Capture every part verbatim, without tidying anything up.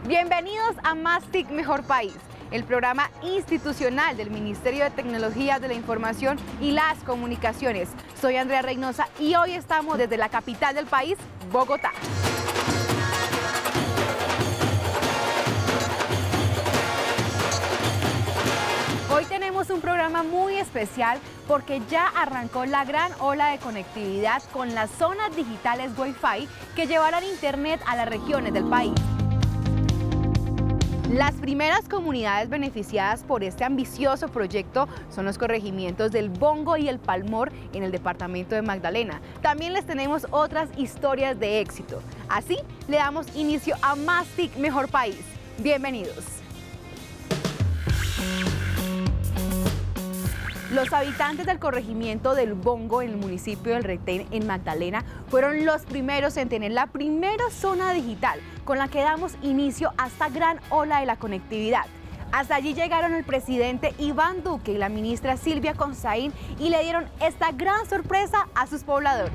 Bienvenidos a Más T I C Mejor País, el programa institucional del Ministerio de Tecnologías de la Información y las Comunicaciones. Soy Andrea Reynosa y hoy estamos desde la capital del país, Bogotá. Hoy tenemos un programa muy especial porque ya arrancó la gran ola de conectividad con las zonas digitales Wi-Fi que llevarán internet a las regiones del país. Las primeras comunidades beneficiadas por este ambicioso proyecto son los corregimientos del Bongo y el Palmor en el departamento de Magdalena. También les tenemos otras historias de éxito. Así le damos inicio a Más T I C Mejor País. Bienvenidos. Los habitantes del corregimiento del Bongo en el municipio del Retén en Magdalena fueron los primeros en tener la primera zona digital con la que damos inicio a esta gran ola de la conectividad. Hasta allí llegaron el presidente Iván Duque y la ministra Silvia Constaín y le dieron esta gran sorpresa a sus pobladores.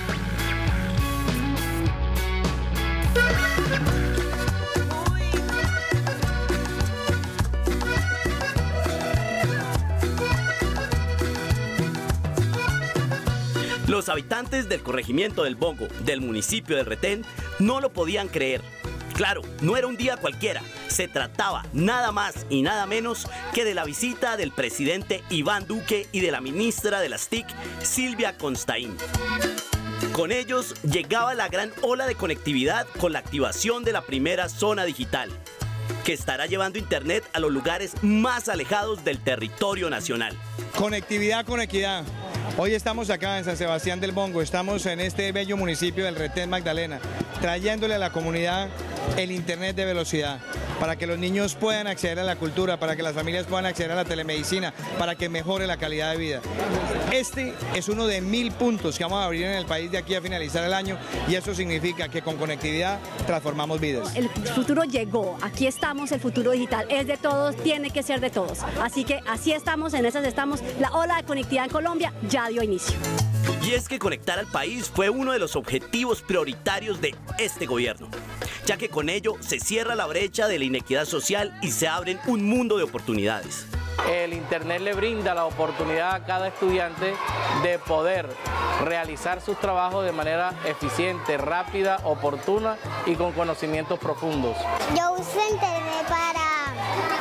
Los habitantes del corregimiento del Bongo, del municipio del Retén, no lo podían creer. Claro, no era un día cualquiera, se trataba nada más y nada menos que de la visita del presidente Iván Duque y de la ministra de las T I C, Silvia Constaín. Con ellos llegaba la gran ola de conectividad con la activación de la primera zona digital, que estará llevando internet a los lugares más alejados del territorio nacional. Conectividad con equidad. Hoy estamos acá en San Sebastián del Bongo, estamos en este bello municipio del Retén Magdalena, trayéndole a la comunidad el internet de velocidad, para que los niños puedan acceder a la cultura, para que las familias puedan acceder a la telemedicina, para que mejore la calidad de vida. Este es uno de mil puntos que vamos a abrir en el país de aquí a finalizar el año y eso significa que con conectividad transformamos vidas. El futuro llegó, aquí estamos, el futuro digital es de todos, tiene que ser de todos. Así que así estamos, en esas estamos, la ola de conectividad en Colombia ya dio inicio. Y es que conectar al país fue uno de los objetivos prioritarios de este gobierno, ya que con ello se cierra la brecha de la inequidad social y se abren un mundo de oportunidades. El internet le brinda la oportunidad a cada estudiante de poder realizar sus trabajos de manera eficiente, rápida, oportuna y con conocimientos profundos. Yo uso internet para,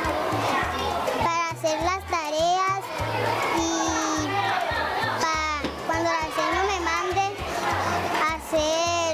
para hacer las tareas y para cuando la señora me mande a hacer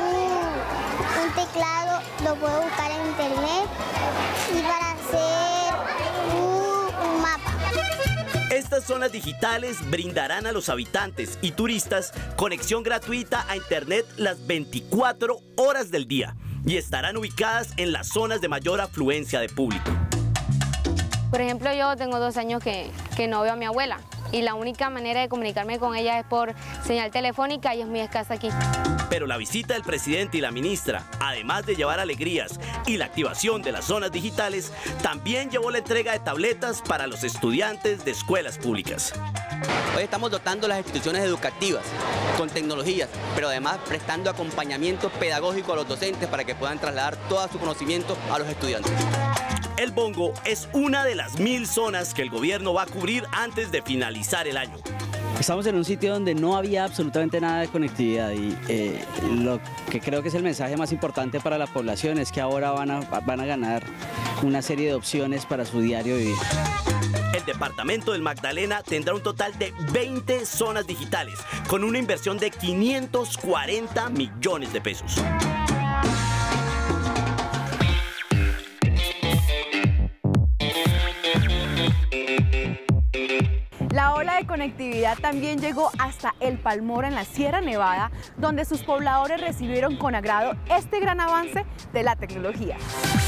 un, un teclado, lo puedo buscar en internet y para hacer un, un mapa. Estas zonas digitales brindarán a los habitantes y turistas conexión gratuita a internet las veinticuatro horas del día y estarán ubicadas en las zonas de mayor afluencia de público. Por ejemplo, yo tengo dos años que, que no veo a mi abuela y la única manera de comunicarme con ella es por señal telefónica y es muy escasa aquí. Pero la visita del presidente y la ministra, además de llevar alegrías y la activación de las zonas digitales, también llevó la entrega de tabletas para los estudiantes de escuelas públicas. Hoy estamos dotando las instituciones educativas con tecnologías, pero además prestando acompañamiento pedagógico a los docentes para que puedan trasladar todo su conocimiento a los estudiantes. El Bongo es una de las mil zonas que el gobierno va a cubrir antes de finalizar el año. Estamos en un sitio donde no había absolutamente nada de conectividad y eh, lo que creo que es el mensaje más importante para la población es que ahora van a, van a ganar una serie de opciones para su diario vivir. El departamento del Magdalena tendrá un total de veinte zonas digitales con una inversión de quinientos cuarenta millones de pesos. La ola de conectividad también llegó hasta El Palmor en la Sierra Nevada, donde sus pobladores recibieron con agrado este gran avance de la tecnología.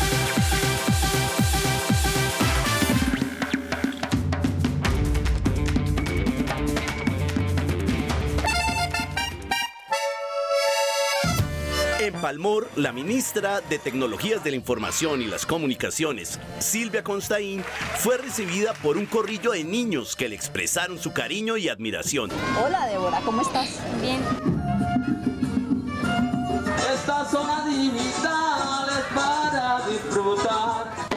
En Palmor, la ministra de Tecnologías de la Información y las Comunicaciones, Silvia Constaín, fue recibida por un corrillo de niños que le expresaron su cariño y admiración. Hola Débora, ¿cómo estás? Bien. Esta zona digital para disfrutar.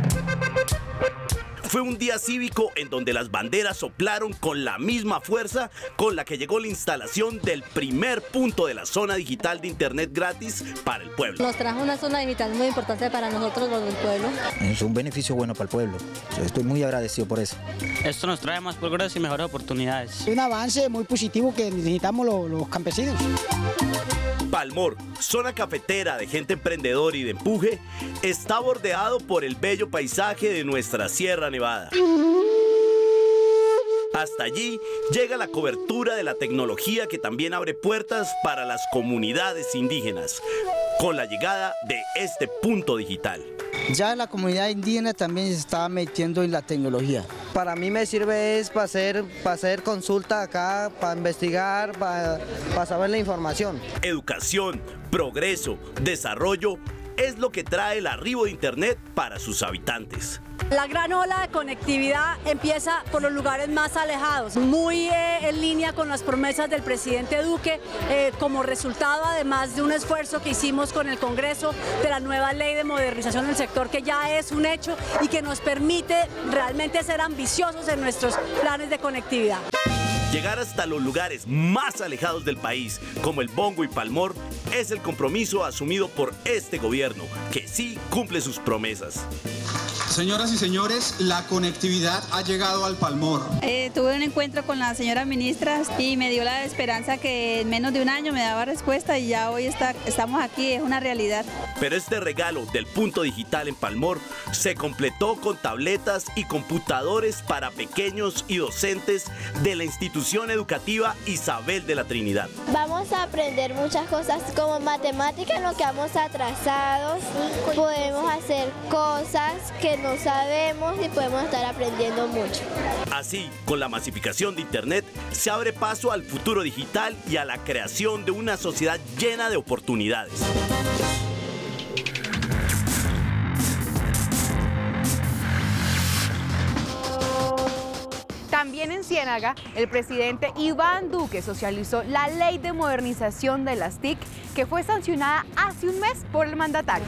Fue un día cívico en donde las banderas soplaron con la misma fuerza con la que llegó la instalación del primer punto de la zona digital de internet gratis para el pueblo. Nos trajo una zona digital muy importante para nosotros, los del pueblo. Es un beneficio bueno para el pueblo. Estoy muy agradecido por eso. Esto nos trae más progreso y mejores oportunidades. Un avance muy positivo que necesitamos los, los campesinos. Palmor, zona cafetera de gente emprendedora y de empuje, está bordeado por el bello paisaje de nuestra Sierra Nevada. Hasta allí llega la cobertura de la tecnología que también abre puertas para las comunidades indígenas, con la llegada de este punto digital. Ya la comunidad indígena también se está metiendo en la tecnología. Para mí me sirve es para hacer, para hacer consulta acá, para investigar, para, para saber la información. Educación, progreso, desarrollo es lo que trae el arribo de Internet para sus habitantes. La gran ola de conectividad empieza por los lugares más alejados, muy eh, en línea con las promesas del presidente Duque, eh, como resultado además de un esfuerzo que hicimos con el Congreso de la nueva ley de modernización del sector, que ya es un hecho y que nos permite realmente ser ambiciosos en nuestros planes de conectividad. Llegar hasta los lugares más alejados del país, como el Bongo y Palmor, es el compromiso asumido por este gobierno, que sí cumple sus promesas. Señoras y señores, la conectividad ha llegado al Palmor. Eh, tuve un encuentro con la señora ministra y me dio la esperanza que en menos de un año me daba respuesta y ya hoy está, estamos aquí, es una realidad. Pero este regalo del punto digital en Palmor se completó con tabletas y computadores para pequeños y docentes de la institución educativa Isabel de la Trinidad. Vamos a aprender muchas cosas como matemáticas, en lo que vamos atrasados, podemos hacer cosas que no sabemos y podemos estar aprendiendo mucho. Así, con la masificación de Internet, se abre paso al futuro digital y a la creación de una sociedad llena de oportunidades. También en Ciénaga, el presidente Iván Duque socializó la Ley de Modernización de las T I C, que fue sancionada hace un mes por el mandatario.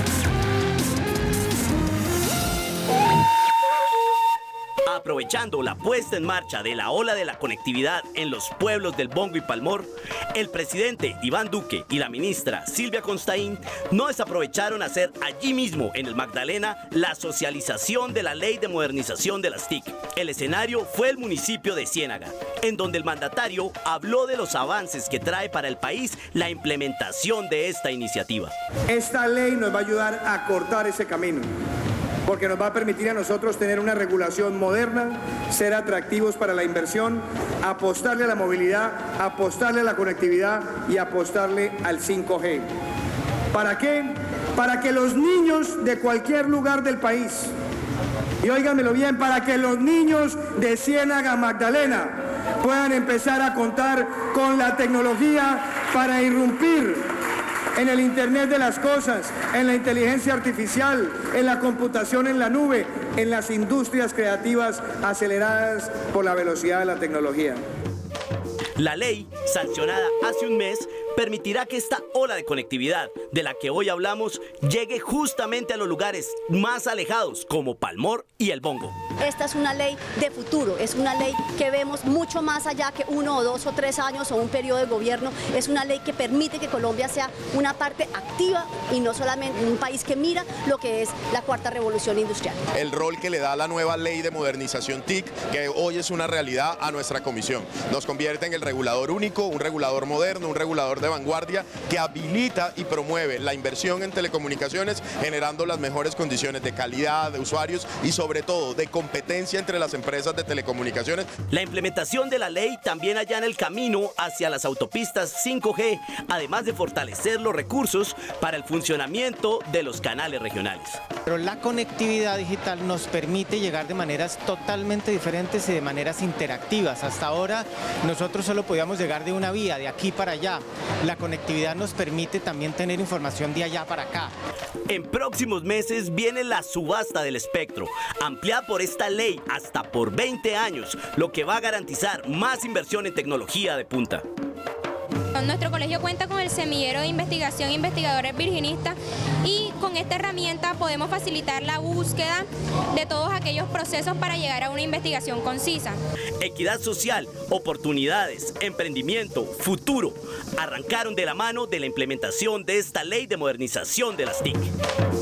Aprovechando la puesta en marcha de la ola de la conectividad en los pueblos del Bongo y Palmor, el presidente Iván Duque y la ministra Silvia Constaín no desaprovecharon hacer allí mismo en el Magdalena la socialización de la Ley de Modernización de las T I C. El escenario fue el municipio de Ciénaga, en donde el mandatario habló de los avances que trae para el país la implementación de esta iniciativa. Esta ley nos va a ayudar a cortar ese camino, porque nos va a permitir a nosotros tener una regulación moderna, ser atractivos para la inversión, apostarle a la movilidad, apostarle a la conectividad y apostarle al cinco G. ¿Para qué? Para que los niños de cualquier lugar del país, y óiganmelo bien, para que los niños de Ciénaga Magdalena puedan empezar a contar con la tecnología para irrumpir en el Internet de las cosas, en la inteligencia artificial, en la computación en la nube, en las industrias creativas aceleradas por la velocidad de la tecnología. La ley, sancionada hace un mes, permitirá que esta ola de conectividad de la que hoy hablamos llegue justamente a los lugares más alejados como Palmor y el Bongo. Esta es una ley de futuro, es una ley que vemos mucho más allá que uno o dos o tres años o un periodo de gobierno. Es una ley que permite que Colombia sea una parte activa y no solamente un país que mira lo que es la cuarta revolución industrial. El rol que le da la nueva ley de modernización T I C, que hoy es una realidad a nuestra comisión. Nos convierte en el regulador único, un regulador moderno, un regulador de vanguardia que habilita y promueve la inversión en telecomunicaciones, generando las mejores condiciones de calidad de usuarios y sobre todo de competencia entre las empresas de telecomunicaciones. La implementación de la ley también allana el camino hacia las autopistas cinco G, además de fortalecer los recursos para el funcionamiento de los canales regionales. Pero la conectividad digital nos permite llegar de maneras totalmente diferentes y de maneras interactivas. Hasta ahora nosotros solo podíamos llegar de una vía, de aquí para allá. La conectividad nos permite también tener información de allá para acá. En próximos meses viene la subasta del espectro, ampliada por esta ley hasta por veinte años, lo que va a garantizar más inversión en tecnología de punta. nuestro colegio cuenta con el semillero de investigación Investigadores Virginistas y con esta herramienta podemos facilitar la búsqueda de todos aquellos procesos para llegar a una investigación concisa. Equidad social, oportunidades, emprendimiento, futuro, arrancaron de la mano de la implementación de esta ley de modernización de las T I C.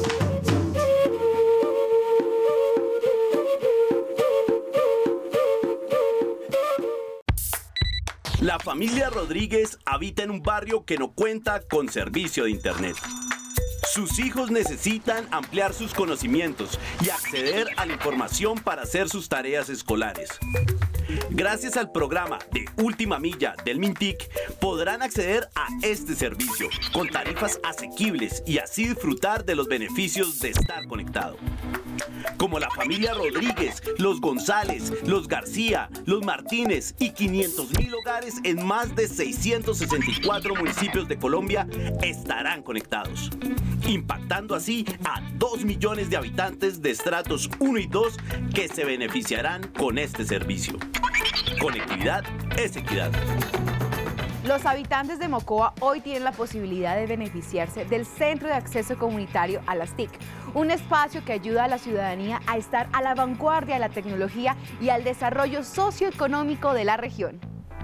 La familia Rodríguez habita en un barrio que no cuenta con servicio de internet. Sus hijos necesitan ampliar sus conocimientos y acceder a la información para hacer sus tareas escolares. Gracias al programa de Última Milla del Mintic, podrán acceder a este servicio con tarifas asequibles y así disfrutar de los beneficios de estar conectado. Como la familia Rodríguez, los González, los García, los Martínez y quinientos mil hogares en más de seiscientos sesenta y cuatro municipios de Colombia estarán conectados, impactando así a dos millones de habitantes de estratos uno y dos que se beneficiarán con este servicio. Conectividad es equidad. Los habitantes de Mocoa hoy tienen la posibilidad de beneficiarse del Centro de Acceso Comunitario a las T I C, un espacio que ayuda a la ciudadanía a estar a la vanguardia de la tecnología y al desarrollo socioeconómico de la región.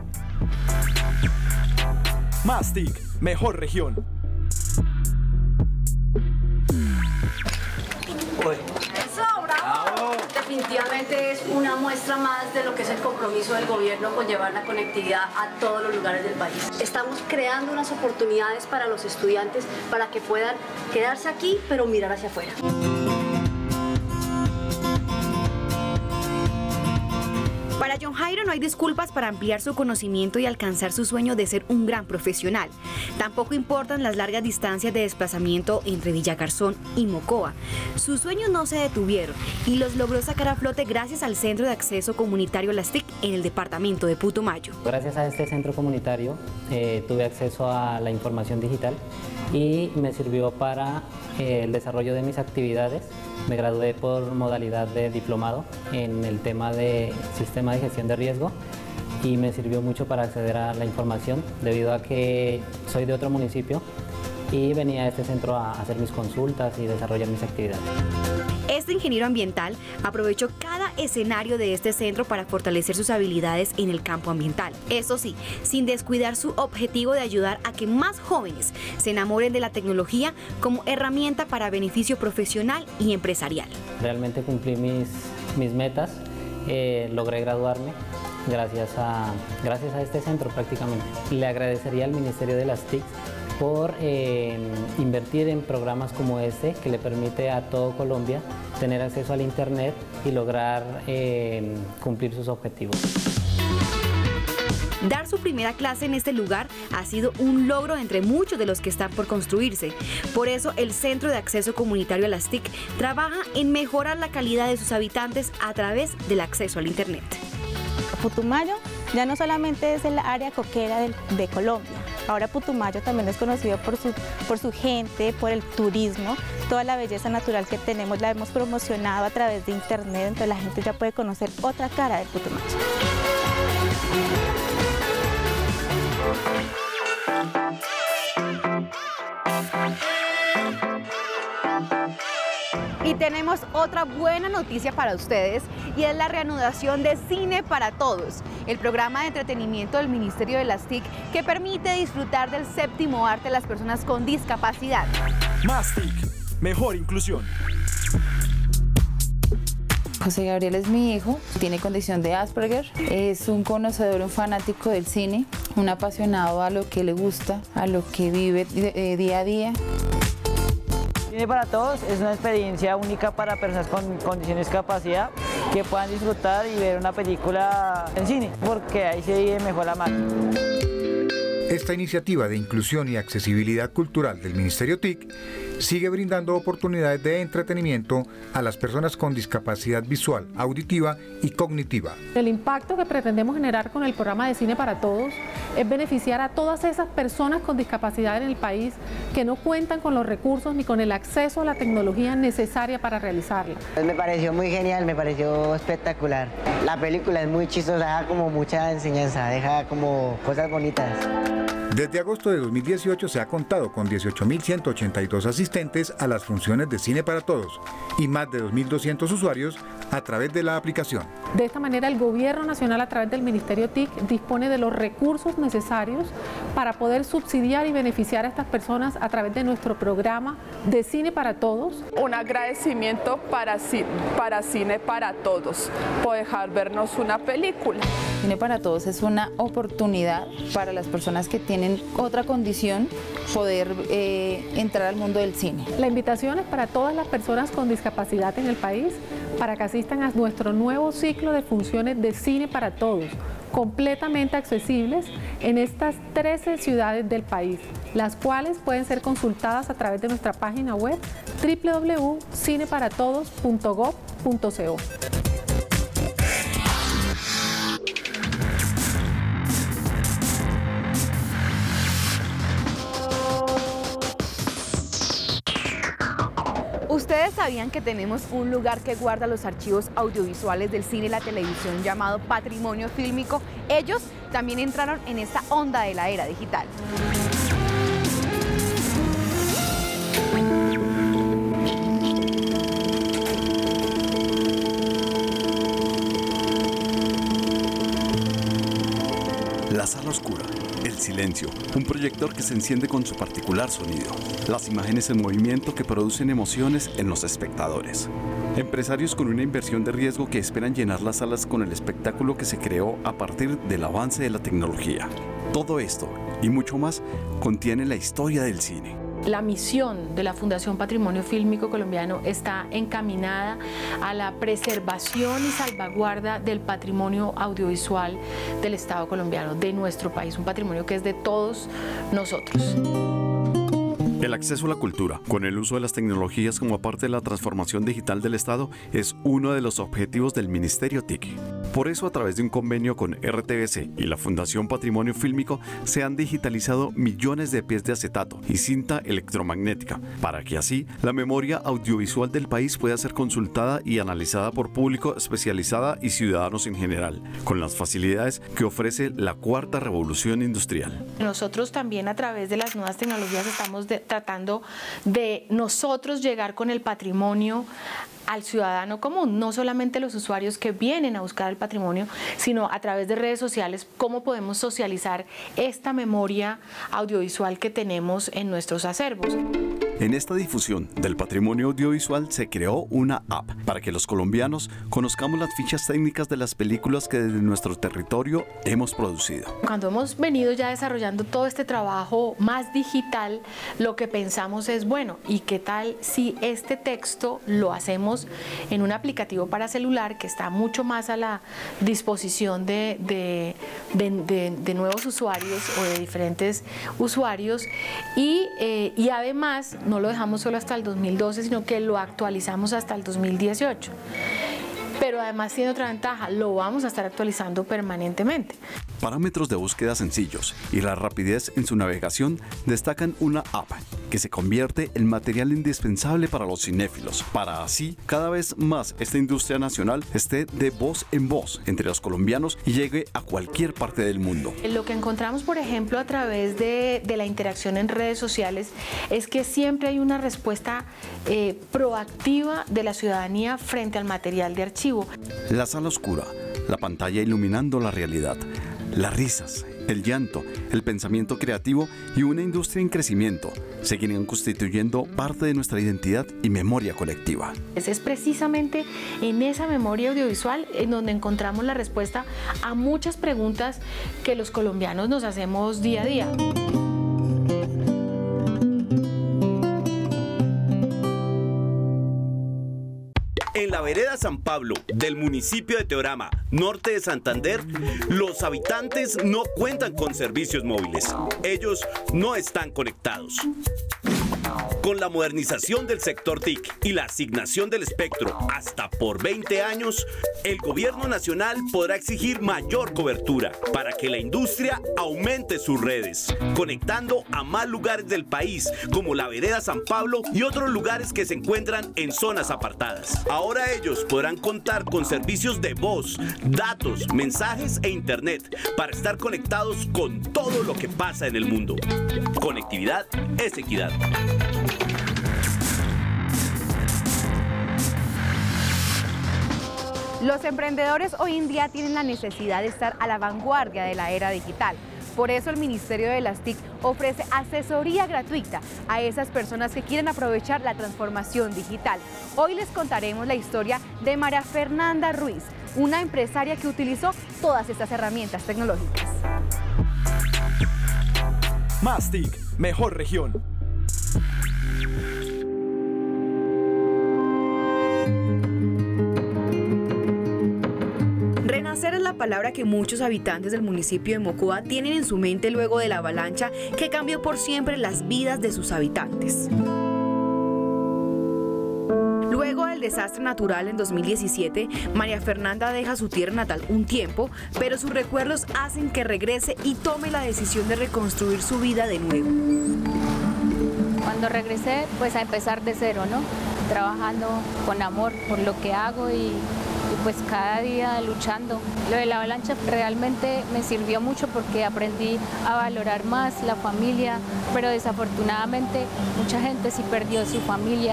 Más T I C, mejor región. Eso, bravo. Definitivamente es una muestra más de lo que es el compromiso del gobierno con llevar la conectividad a todos los lugares del país. Estamos creando unas oportunidades para los estudiantes para que puedan quedarse aquí, pero mirar hacia afuera. Para John Jairo no hay disculpas para ampliar su conocimiento y alcanzar su sueño de ser un gran profesional. Tampoco importan las largas distancias de desplazamiento entre Villagarzón y Mocoa. Sus sueños no se detuvieron y los logró sacar a flote gracias al Centro de Acceso Comunitario Las T I C en el departamento de Putumayo. Gracias a este centro comunitario eh, tuve acceso a la información digital y me sirvió para eh, el desarrollo de mis actividades. Me gradué por modalidad de diplomado en el tema de sistema de gestión de riesgo y me sirvió mucho para acceder a la información debido a que soy de otro municipio y venía a este centro a hacer mis consultas y desarrollar mis actividades. Este ingeniero ambiental aprovechó cada escenario de este centro para fortalecer sus habilidades en el campo ambiental. Eso sí, sin descuidar su objetivo de ayudar a que más jóvenes se enamoren de la tecnología como herramienta para beneficio profesional y empresarial. Realmente cumplí mis, mis metas, eh, logré graduarme gracias a, gracias a este centro prácticamente. Le agradecería al Ministerio de las T I C por eh, invertir en programas como este que le permite a todo Colombia tener acceso al internet y lograr eh, cumplir sus objetivos. Dar su primera clase en este lugar ha sido un logro entre muchos de los que están por construirse. Por eso el Centro de Acceso Comunitario a las T I C trabaja en mejorar la calidad de sus habitantes a través del acceso al internet. Putumayo ya no solamente es el área coquera de, de Colombia. Ahora Putumayo también es conocido por su, por su gente, por el turismo. Toda la belleza natural que tenemos la hemos promocionado a través de internet, entonces la gente ya puede conocer otra cara de Putumayo. Y tenemos otra buena noticia para ustedes y es la reanudación de Cine para Todos, el programa de entretenimiento del Ministerio de las T I C que permite disfrutar del séptimo arte de las personas con discapacidad. Más T I C, mejor inclusión. José Gabriel es mi hijo, tiene condición de Asperger, es un conocedor, un fanático del cine, un apasionado a lo que le gusta, a lo que vive eh, día a día. Cine para Todos es una experiencia única para personas con condiciones de discapacidad que puedan disfrutar y ver una película en cine, porque ahí se vive mejor la máquina. Esta iniciativa de inclusión y accesibilidad cultural del Ministerio T I C sigue brindando oportunidades de entretenimiento a las personas con discapacidad visual, auditiva y cognitiva. El impacto que pretendemos generar con el programa de Cine para Todos es beneficiar a todas esas personas con discapacidad en el país que no cuentan con los recursos ni con el acceso a la tecnología necesaria para realizarla. Me pareció muy genial, me pareció espectacular. La película es muy chistosa, deja como mucha enseñanza, deja como cosas bonitas. Desde agosto de dos mil dieciocho se ha contado con dieciocho mil ciento ochenta y dos asistentes a las funciones de Cine para Todos y más de dos mil doscientos usuarios a través de la aplicación. De esta manera, el Gobierno Nacional, a través del Ministerio T I C, dispone de los recursos necesarios para poder subsidiar y beneficiar a estas personas a través de nuestro programa de Cine para Todos. Un agradecimiento para, para Cine para Todos por dejar vernos una película. Cine para Todos es una oportunidad para las personas que tienen otra condición poder eh, entrar al mundo del cine. La invitación es para todas las personas con discapacidad en el país para que asistan a nuestro nuevo ciclo de funciones de Cine para Todos, completamente accesibles en estas trece ciudades del país, las cuales pueden ser consultadas a través de nuestra página web doble u doble u doble u punto cine para todos punto gob punto co. ¿Ustedes sabían que tenemos un lugar que guarda los archivos audiovisuales del cine y la televisión llamado Patrimonio Fílmico? Ellos también entraron en esta onda de la era digital. La sala oscura, el silencio, un proyector que se enciende con su particular sonido, las imágenes en movimiento que producen emociones en los espectadores. Empresarios con una inversión de riesgo que esperan llenar las salas con el espectáculo que se creó a partir del avance de la tecnología. Todo esto y mucho más contiene la historia del cine. La misión de la Fundación Patrimonio Fílmico Colombiano está encaminada a la preservación y salvaguarda del patrimonio audiovisual del Estado colombiano, de nuestro país, un patrimonio que es de todos nosotros. El acceso a la cultura, con el uso de las tecnologías como parte de la transformación digital del Estado, es uno de los objetivos del Ministerio T I C. Por eso, a través de un convenio con R T V C y la Fundación Patrimonio Fílmico, se han digitalizado millones de pies de acetato y cinta electromagnética, para que así la memoria audiovisual del país pueda ser consultada y analizada por público especializada y ciudadanos en general, con las facilidades que ofrece la cuarta revolución industrial. Nosotros también, a través de las nuevas tecnologías, estamos de tratando de nosotros llegar con el patrimonio al ciudadano común, no solamente los usuarios que vienen a buscar el patrimonio, sino a través de redes sociales, cómo podemos socializar esta memoria audiovisual que tenemos en nuestros acervos. En esta difusión del patrimonio audiovisual se creó una app para que los colombianos conozcamos las fichas técnicas de las películas que desde nuestro territorio hemos producido. Cuando hemos venido ya desarrollando todo este trabajo más digital, lo que pensamos es, bueno, ¿y qué tal si este texto lo hacemos en un aplicativo para celular que está mucho más a la disposición de, de, de, de, de nuevos usuarios o de diferentes usuarios y, eh, y además no lo dejamos solo hasta el dos mil doce, sino que lo actualizamos hasta el dos mil dieciocho. Pero además tiene otra ventaja, lo vamos a estar actualizando permanentemente. Parámetros de búsqueda sencillos y la rapidez en su navegación destacan una app que se convierte en material indispensable para los cinéfilos, para así cada vez más esta industria nacional esté de voz en voz entre los colombianos y llegue a cualquier parte del mundo. Lo que encontramos, por ejemplo, a través de, de la interacción en redes sociales es que siempre hay una respuesta eh, proactiva de la ciudadanía frente al material de archivo. La sala oscura, la pantalla iluminando la realidad, las risas, el llanto, el pensamiento creativo y una industria en crecimiento seguirán constituyendo parte de nuestra identidad y memoria colectiva. Es precisamente en esa memoria audiovisual en donde encontramos la respuesta a muchas preguntas que los colombianos nos hacemos día a día. En la vereda San Pablo del municipio de Teorama, norte de Santander, los habitantes no cuentan con servicios móviles. Ellos no están conectados. Con la modernización del sector T I C y la asignación del espectro hasta por veinte años, el gobierno nacional podrá exigir mayor cobertura para que la industria aumente sus redes, conectando a más lugares del país como la Vereda San Pablo y otros lugares que se encuentran en zonas apartadas. Ahora ellos podrán contar con servicios de voz, datos, mensajes e internet para estar conectados con todo lo que pasa en el mundo. Conectividad es equidad. Los emprendedores hoy en día tienen la necesidad de estar a la vanguardia de la era digital. Por eso el Ministerio de las T I C ofrece asesoría gratuita a esas personas que quieren aprovechar la transformación digital. Hoy les contaremos la historia de María Fernanda Ruiz, una empresaria que utilizó todas estas herramientas tecnológicas. Más T I C, mejor región. Renacer es la palabra que muchos habitantes del municipio de Mocoa tienen en su mente luego de la avalancha que cambió por siempre las vidas de sus habitantes. Luego del desastre natural en dos mil diecisiete, María Fernanda deja su tierra natal un tiempo, pero sus recuerdos hacen que regrese y tome la decisión de reconstruir su vida de nuevo. Cuando regresé, pues a empezar de cero, ¿no? Trabajando con amor por lo que hago y, y pues cada día luchando. Lo de la avalancha realmente me sirvió mucho porque aprendí a valorar más la familia, pero desafortunadamente mucha gente sí perdió su familia.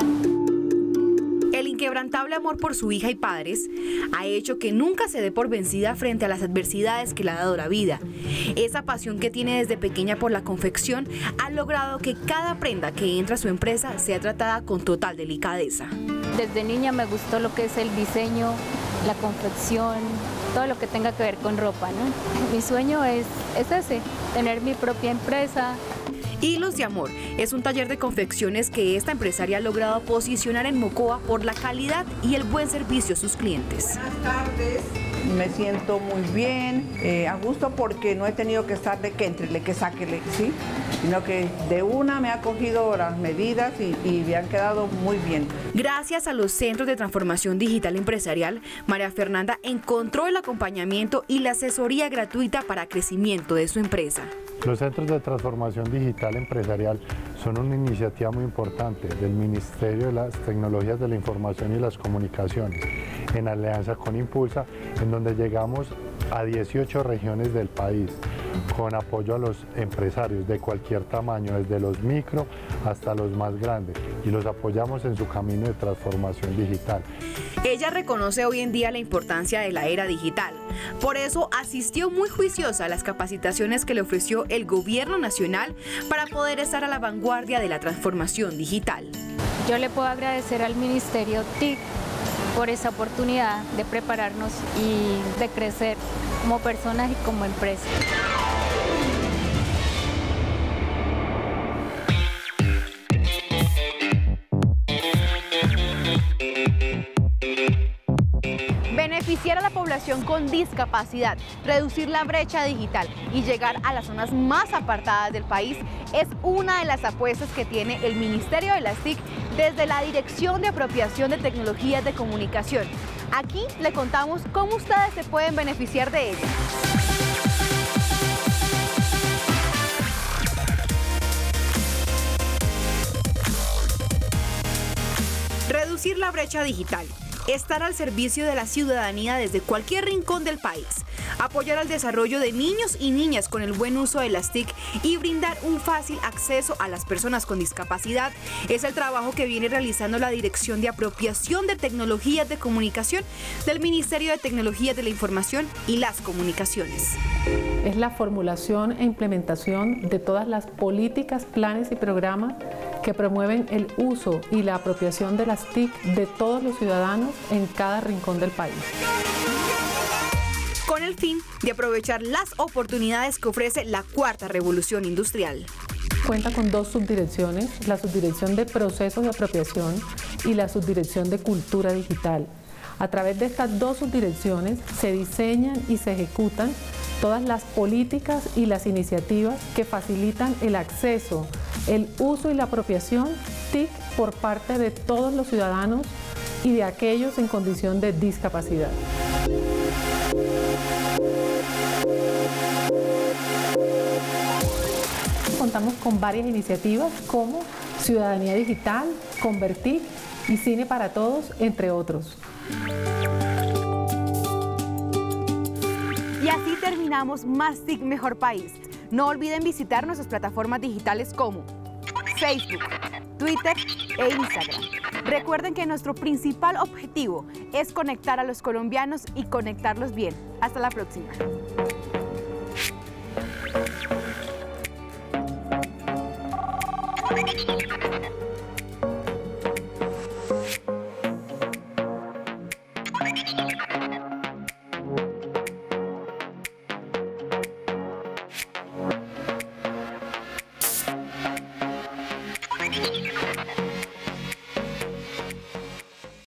El inquebrantable amor por su hija y padres ha hecho que nunca se dé por vencida frente a las adversidades que le ha dado la vida. Esa pasión que tiene desde pequeña por la confección ha logrado que cada prenda que entra a su empresa sea tratada con total delicadeza. Desde niña me gustó lo que es el diseño, la confección, todo lo que tenga que ver con ropa, ¿no? Mi sueño es, es ese, tener mi propia empresa. Hilos de Amor es un taller de confecciones que esta empresaria ha logrado posicionar en Mocoa por la calidad y el buen servicio a sus clientes. Buenas tardes, me siento muy bien, eh, a gusto porque no he tenido que estar de que entrele, que sáquele, ¿sí? Sino que de una me ha cogido las medidas y, y me han quedado muy bien. Gracias a los Centros de Transformación Digital Empresarial, María Fernanda encontró el acompañamiento y la asesoría gratuita para crecimiento de su empresa. Los Centros de Transformación Digital Empresarial son una iniciativa muy importante del Ministerio de las Tecnologías de la Información y las Comunicaciones, en alianza con Impulsa, en donde llegamos a dieciocho regiones del país, con apoyo a los empresarios de cualquier tamaño, desde los micro hasta los más grandes, y los apoyamos en su camino de transformación digital. Ella reconoce hoy en día la importancia de la era digital. Por eso asistió muy juiciosa a las capacitaciones que le ofreció el Gobierno Nacional para poder estar a la vanguardia de la transformación digital. Yo le puedo agradecer al Ministerio T I C por esa oportunidad de prepararnos y de crecer como personas y como empresa. Beneficiar a la población con discapacidad, reducir la brecha digital y llegar a las zonas más apartadas del país es una de las apuestas que tiene el Ministerio de las T I C desde la Dirección de Apropiación de Tecnologías de Comunicación. Aquí le contamos cómo ustedes se pueden beneficiar de ella. Reducir la brecha digital. Estar al servicio de la ciudadanía desde cualquier rincón del país, apoyar al desarrollo de niños y niñas con el buen uso de las T I C y brindar un fácil acceso a las personas con discapacidad es el trabajo que viene realizando la Dirección de Apropiación de Tecnologías de Comunicación del Ministerio de Tecnologías de la Información y las Comunicaciones. Es la formulación e implementación de todas las políticas, planes y programas que promueven el uso y la apropiación de las T I C de todos los ciudadanos en cada rincón del país. Con el fin de aprovechar las oportunidades que ofrece la cuarta revolución industrial. Cuenta con dos subdirecciones, la subdirección de procesos de apropiación y la subdirección de cultura digital. A través de estas dos subdirecciones se diseñan y se ejecutan todas las políticas y las iniciativas que facilitan el acceso el uso y la apropiación T I C por parte de todos los ciudadanos y de aquellos en condición de discapacidad. Contamos con varias iniciativas como Ciudadanía Digital, Convertir y Cine para Todos, entre otros. Y así terminamos Más T I C Mejor País. No olviden visitar nuestras plataformas digitales como Facebook, Twitter e Instagram. Recuerden que nuestro principal objetivo es conectar a los colombianos y conectarlos bien. Hasta la próxima.